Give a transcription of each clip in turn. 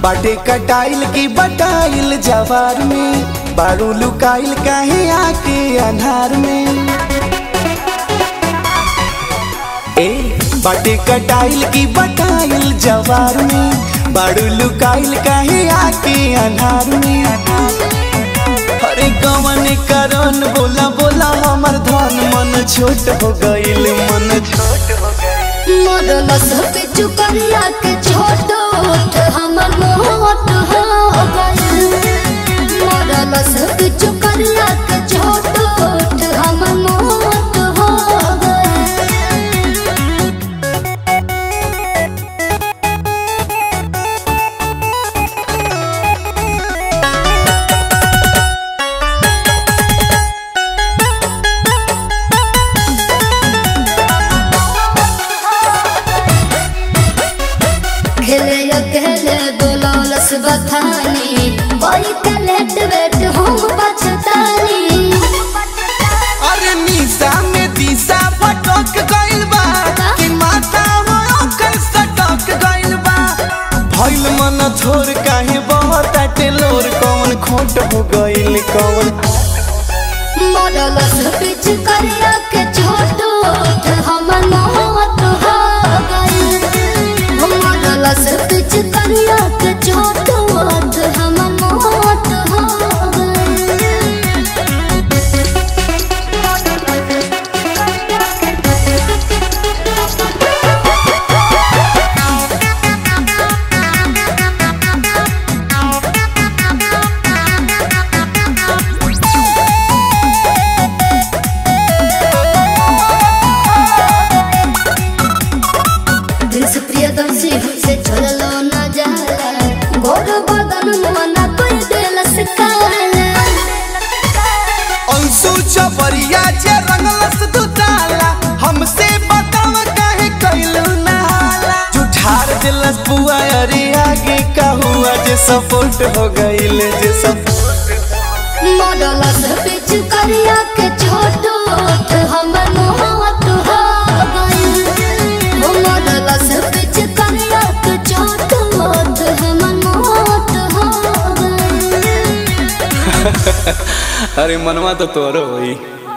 बाटे कटाइल की बटाइल जवार में, बारू लुकाइल काहे आके अन्हार में। ए बाटे कटाइल की बटाइल जवार में, बारू लुकाइल काहे आके अन्हार में। अरे गवन करन बोला बोला हमर धन, मन छोट हो गइल, मन छोट हो गइल। मरल सब चुकरिया के छोट हमर मोट हो गइल। मरल सब चुकरिया के छोट हमर मोट हो गइल। खेले बोलौलस बथानी, कोई के लेट वेट हम पछतानी। अरे निशा में दिशा भटक गइल बा, कि माता हो ओकर सटक गइल बा। भइल मन छोड़ काहे बहुत टेलोर, कौन खोट हो गइल कौन। मरल सब चुकरिया के छोट हमर मोट हो गइल। मरल सब चुकरिया के छोट हमर मोट हो प्रियदर्शी से चललो न जाला, गोर बदन मना कर देलस काला। अंशु चपरिया जे रंगलस दुताला, हमसे बताव काहे कइलू नहाला। जुठार दिलस बुआ अरे आगे का हुआ, जे सपोर्ट हो गइल, जे सपोर्ट। मरल सब चुकरिया के छोट हमर मोट हो गइल। मरल सब चुकरिया के छोट हमर मोट हो गइल। अरे मनवा तो तोरो होई।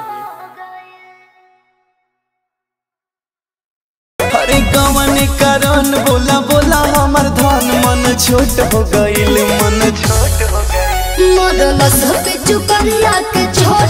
अरे गवन करन बोला बोला हमर धन, मन छोट हो गइल, मन छोट हो गइल। मरल सब चुकरिया के छोट